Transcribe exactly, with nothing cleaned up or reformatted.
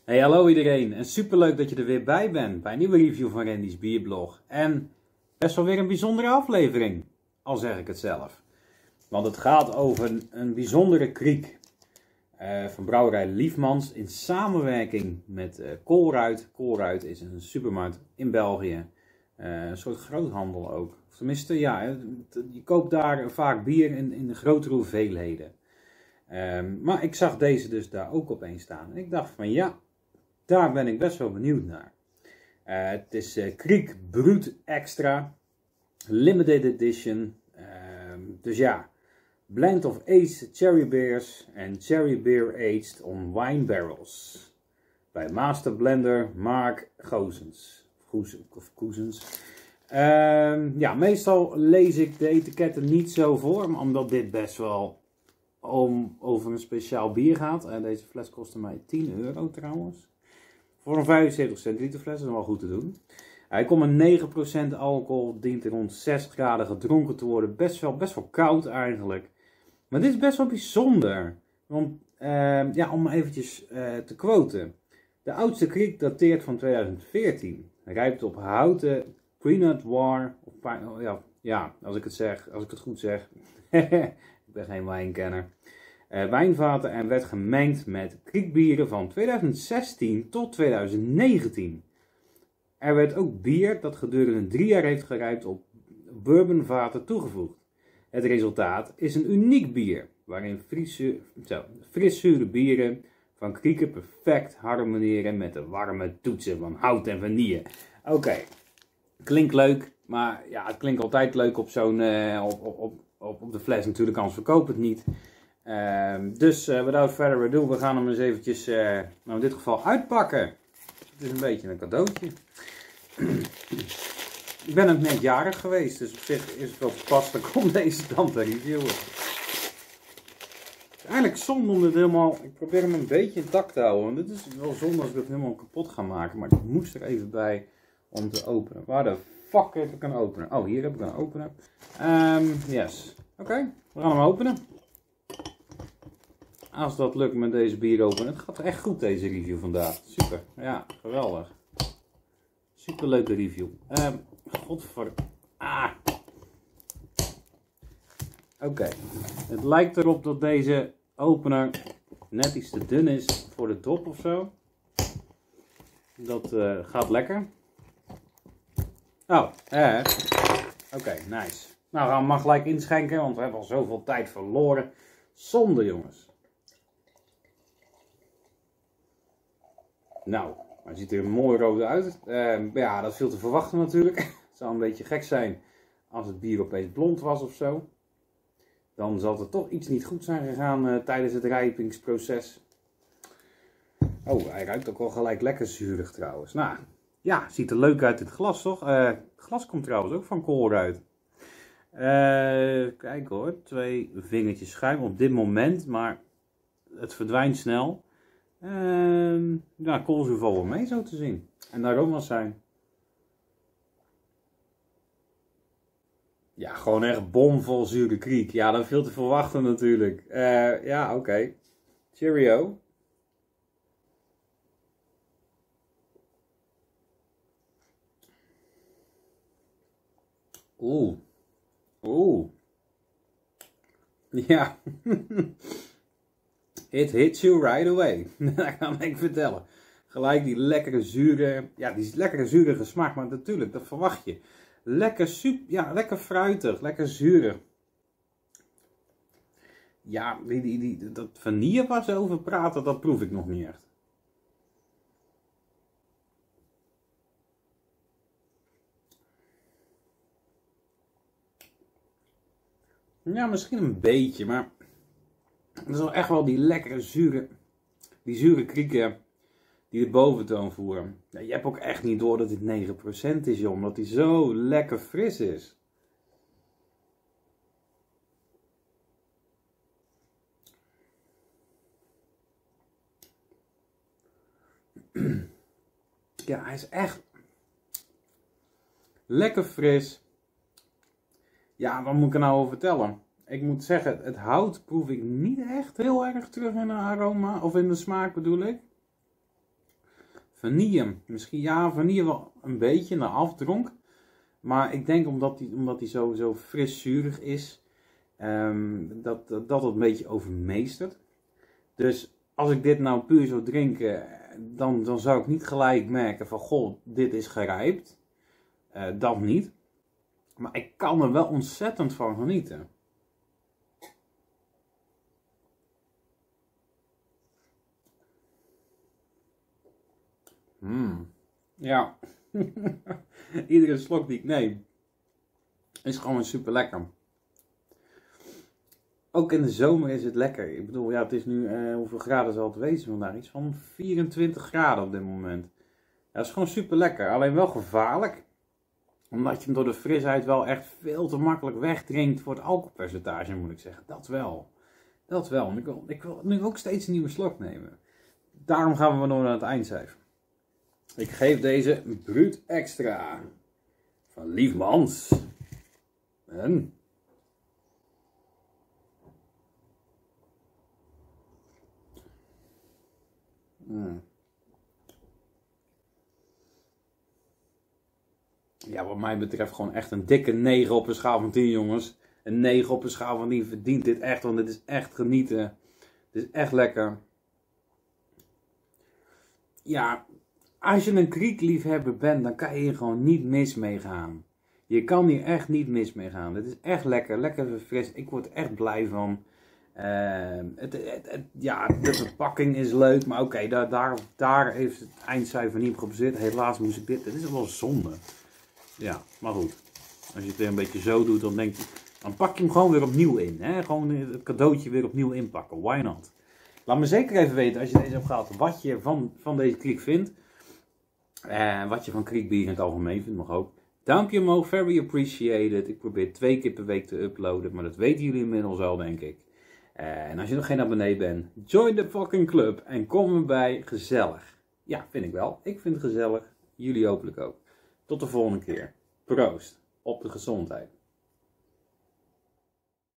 Hey, hallo iedereen en superleuk dat je er weer bij bent bij een nieuwe review van Randy's Bierblog. En best wel weer een bijzondere aflevering, al zeg ik het zelf. Want het gaat over een, een bijzondere kriek uh, van brouwerij Liefmans in samenwerking met uh, Colruyt. Colruyt is een supermarkt in België, uh, een soort groothandel ook. Of tenminste, ja, je koopt daar vaak bier in, in grotere hoeveelheden. Um, maar ik zag deze dus daar ook opeens staan. En ik dacht van ja, daar ben ik best wel benieuwd naar. Uh, het is uh, Kriek Brut Extra. Limited Edition. Uh, dus ja, blend of aged cherry beers en cherry beer aged on wine barrels. Bij Master Blender Mark Goosens. Of Goosens. Uh, ja, meestal lees ik de etiketten niet zo voor, omdat dit best wel om over een speciaal bier gaat. Uh, deze fles kostte mij tien euro trouwens. Voor een vijfenzeventig centiliter fles, dat is wel goed te doen. Hij komt met negen procent alcohol, dient er rond zes graden gedronken te worden. Best wel, best wel koud eigenlijk. Maar dit is best wel bijzonder. Want, uh, ja, om eventjes uh, te quoten. De oudste kriek dateert van tweeduizend veertien. Rijpt op houten Pinot Noir. Of, ja, ja, als ik het zeg, als ik het goed zeg. Ik ben geen wijnkenner. Uh, wijnvaten en werd gemengd met kriekbieren van tweeduizend zestien tot tweeduizend negentien. Er werd ook bier dat gedurende drie jaar heeft gerijpt op bourbonvaten toegevoegd. Het resultaat is een uniek bier, waarin frisse, zo, frissure bieren van krieken perfect harmoniëren met de warme toetsen van hout en vanille. Oké, okay. Klinkt leuk, maar ja, het klinkt altijd leuk op zo'n uh, op, op, op, op de fles natuurlijk, anders verkoop het niet. Uh, dus uh, without further ado, we gaan hem eens eventjes, uh, nou in dit geval uitpakken. Het is een beetje een cadeautje. Ik ben ook net jarig geweest, dus op zich is het wel toepasselijk om deze dan te reviewen. Het is eigenlijk zonde om dit helemaal, ik probeer hem een beetje intact te houden. Want dit is wel zonde als ik het helemaal kapot ga maken, maar ik moest er even bij om te openen. Waar de fuck heb ik een opener? Oh, hier heb ik een opener. Um, yes. Oké, okay, we gaan hem openen. Als dat lukt met deze bier openen. Het gaat echt goed deze review vandaag. Super. Ja, geweldig. Super leuke review. Uh, Godver... Ah. Oké. Okay. Het lijkt erop dat deze opener net iets te dun is voor de drop of zo. Dat uh, gaat lekker. Oh, eh. Oké, okay, nice. Nou, gaan we maar gelijk inschenken, want we hebben al zoveel tijd verloren. Zonde, jongens. Nou, hij ziet er mooi rood uit. Uh, ja, dat is veel te verwachten natuurlijk. Het zou een beetje gek zijn als het bier opeens blond was of zo. Dan zal er toch iets niet goed zijn gegaan uh, tijdens het rijpingsproces. Oh, hij ruikt ook wel gelijk lekker zuurig trouwens. Nou, ja, ziet er leuk uit in het glas toch? Uh, het glas komt trouwens ook van Colruyt. Uh, kijk hoor, twee vingertjes schuim op dit moment, maar het verdwijnt snel. Uh, ja, koolzuur valt wel mee zo te zien. En de aroma's zijn. Ja, gewoon echt bomvol zure kriek. Ja, dat is veel te verwachten natuurlijk. Uh, ja, oké. Okay. Cheerio. Oeh. Oeh. Ja. It hits you right away. Dat kan ik vertellen. Gelijk die lekkere zure, ja die lekkere zurige smaak, maar natuurlijk, dat verwacht je. Lekker super, ja lekker fruitig, lekker zuurig. Ja, die, die, die, dat vanille waar ze over praten, dat proef ik nog niet echt. Ja, misschien een beetje, maar het is wel echt wel die lekkere zure, die zure krieken die de boventoon voeren. Ja, je hebt ook echt niet door dat dit negen procent is, joh, omdat die zo lekker fris is. Ja, hij is echt lekker fris. Ja, wat moet ik er nou over vertellen? Ik moet zeggen, het hout proef ik niet echt heel erg terug in de aroma, of in de smaak bedoel ik. vanille. Misschien ja, vanille wel een beetje naar afdronk. Maar ik denk omdat hij omdat die zo, zo fris zuurig is, um, dat, dat dat het een beetje overmeestert. Dus als ik dit nou puur zou drinken, dan, dan zou ik niet gelijk merken van, goh, dit is gerijpt. Uh, dat niet. Maar ik kan er wel ontzettend van genieten. Mm. Ja. Iedere slok die ik neem is gewoon super lekker. Ook in de zomer is het lekker. Ik bedoel, ja, het is nu, uh, hoeveel graden zal het wezen vandaag? Iets van vierentwintig graden op dit moment. Ja, dat is gewoon super lekker. Alleen wel gevaarlijk. Omdat je hem door de frisheid wel echt veel te makkelijk wegdrinkt voor het alcoholpercentage, moet ik zeggen. Dat wel. Dat wel. En ik wil, ik wil nu ook steeds een nieuwe slok nemen. Daarom gaan we nog naar het eindcijfer. Ik geef deze Brut Extra van Liefmans. En... Hmm. Ja, wat mij betreft gewoon echt een dikke negen op een schaal van tien, jongens. Een negen op een schaal van tien verdient dit echt, want dit is echt genieten. Het is echt lekker. Ja, als je een kriekliefhebber bent, dan kan je hier gewoon niet mis mee gaan. Je kan hier echt niet mis mee gaan. Het is echt lekker, lekker verfrissend. Ik word er echt blij van. Uh, het, het, het, ja, de verpakking is leuk, maar oké, okay, daar, daar, daar heeft het eindcijfer niet op gezet. Helaas moest ik dit, dit is wel zonde. Ja, maar goed. Als je het weer een beetje zo doet, dan denk je, dan pak je hem gewoon weer opnieuw in. Hè? Gewoon het cadeautje weer opnieuw inpakken. Why not? Laat me zeker even weten, als je deze hebt gehad, wat je van, van deze kriek vindt. En wat je van kriekbier in het algemeen vindt, mag ook. Duimpje omhoog, very appreciated. Ik probeer twee keer per week te uploaden, maar dat weten jullie inmiddels al, denk ik. En als je nog geen abonnee bent, join the fucking club en kom erbij. Gezellig. Ja, vind ik wel. Ik vind het gezellig. Jullie hopelijk ook. Tot de volgende keer. Proost op de gezondheid.